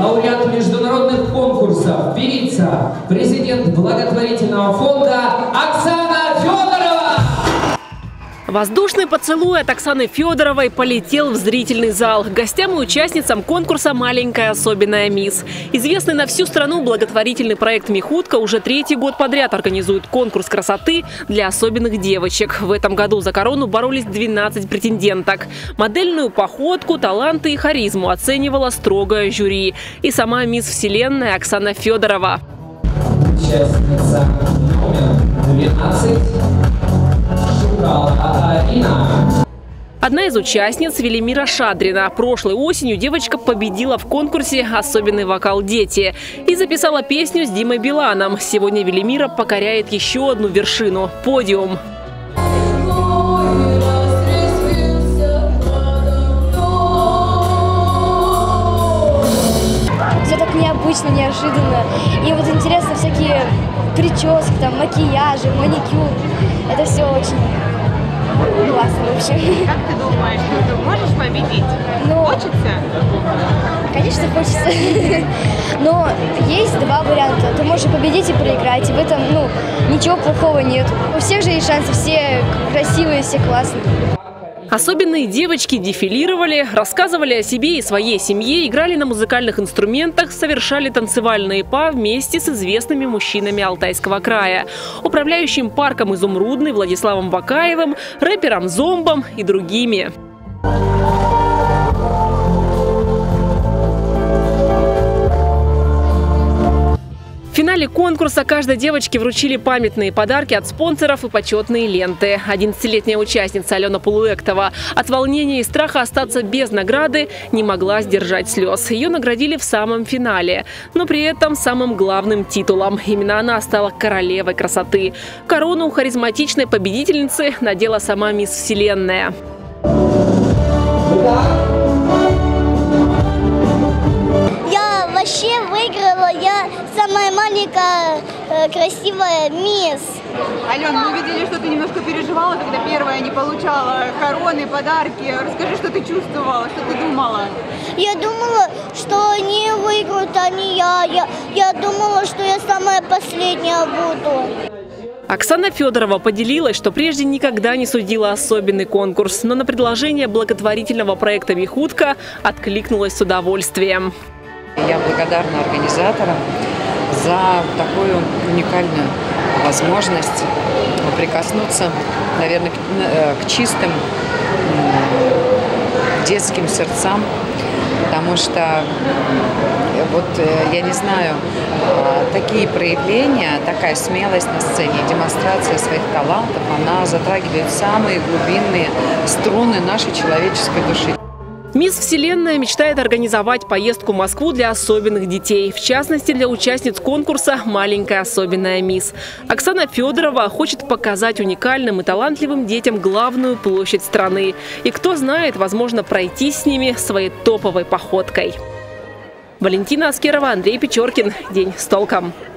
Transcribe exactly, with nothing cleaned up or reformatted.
лауреат международных конкурсов, певица, президент благотворительного фонда Оксана Федорова. Воздушный поцелуй от Оксаны Федоровой полетел в зрительный зал. Гостям и участницам конкурса «Маленькая особенная мисс». Известный на всю страну благотворительный проект «Михутка» уже третий год подряд организует конкурс красоты для особенных девочек. В этом году за корону боролись двенадцать претенденток. Модельную походку, таланты и харизму оценивала строгое жюри. И сама мисс Вселенная Оксана Федорова. Участница номер двенадцать. Одна из участниц – Велимира Шадрина. Прошлой осенью девочка победила в конкурсе «Особенный вокал дети» и записала песню с Димой Биланом. Сегодня Велимира покоряет еще одну вершину – подиум. Все так необычно, неожиданно. И вот интересно всякие прически, там, макияжи, маникюр. Это все очень классно вообще. Как ты думаешь, ты можешь победить? Ну, хочется? Конечно, хочется. Но есть два варианта. Ты можешь победить и проиграть. И в этом, ну, ничего плохого нет. У всех же есть шансы, все красивые, все классные. Особенные девочки дефилировали, рассказывали о себе и своей семье, играли на музыкальных инструментах, совершали танцевальные па вместе с известными мужчинами Алтайского края. Управляющим парком «Изумрудный» Владиславом Бакаевым, рэпером Зомбом и другими. В финале конкурса каждой девочке вручили памятные подарки от спонсоров и почетные ленты. одиннадцатилетняя участница Алена Полуэктова от волнения и страха остаться без награды не могла сдержать слез. Ее наградили в самом финале, но при этом самым главным титулом. Именно она стала королевой красоты. Корону у харизматичной победительницы надела сама мисс Вселенная. Вообще выиграла я самая маленькая э, красивая мисс. Ален, мы видели, что ты немножко переживала, когда первая не получала короны, подарки. Расскажи, что ты чувствовала, что ты думала? Я думала, что они выиграют, а не я. Я, я думала, что я самая последняя буду. Оксана Федорова поделилась, что прежде никогда не судила особенный конкурс, но на предложение благотворительного проекта «Михутка» откликнулась с удовольствием. Я благодарна организаторам за такую уникальную возможность прикоснуться, наверное, к, к чистым детским сердцам, потому что, вот, я не знаю, такие проявления, такая смелость на сцене, демонстрация своих талантов, она затрагивает самые глубинные струны нашей человеческой души. Мисс Вселенная мечтает организовать поездку в Москву для особенных детей. В частности, для участниц конкурса «Маленькая особенная мисс». Оксана Федорова хочет показать уникальным и талантливым детям главную площадь страны. И кто знает, возможно, пройти с ними своей топовой походкой. Валентина Аскерова, Андрей Печоркин. День с толком.